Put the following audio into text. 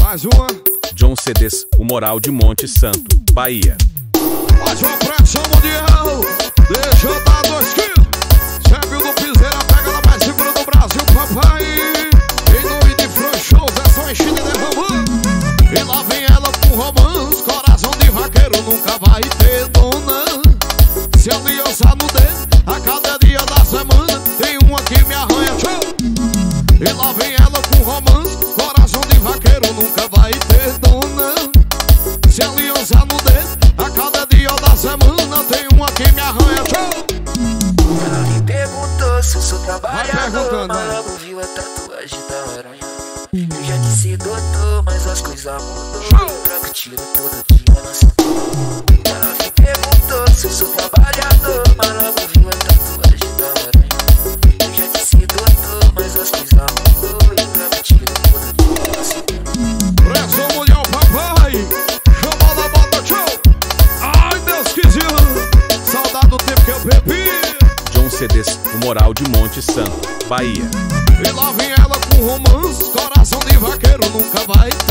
Mais uma. John CDs, o Moral de Monte Santo, Bahia. Mais uma pressão mundial. Deixa eu dar 2 quilos. Sérgio do Piseira, pega ela mais segura do Brasil, papai. Em nome de Franchos, é só enchida e derramando. E lá vem ela com romance. Coração de vaqueiro nunca vai ter dona. Se aliançar no dedo, a cada dia da semana tem uma que me arranha, tchau. E lá vem ela com romance. Coração de vaqueiro nunca vai ter dona. Se aliançar no dedo, a cada dia da semana tem uma que me arranha, tchau. Ela me perguntou se eu sou trabalhador, mas né? logo viu a tatuagem da aranha. Eu já disse doutor, mas as coisas mudam. Eu troco tiro todo dia na cintura. Ela me perguntou se eu sou trabalhador, mas logo viu a tatuagem da aranha. Eu já disse doutor, mas as coisas mudam. Eu troco tiro todo dia na cintura. Pressão mundial, papai. Chamou da bota, tchau. Ai, Deus quiser. Saudade do tempo que eu bebi. John CDs, o Moral de Monte Santo, Bahia. E lá vem ela com romance. Coração de vaqueiro nunca vai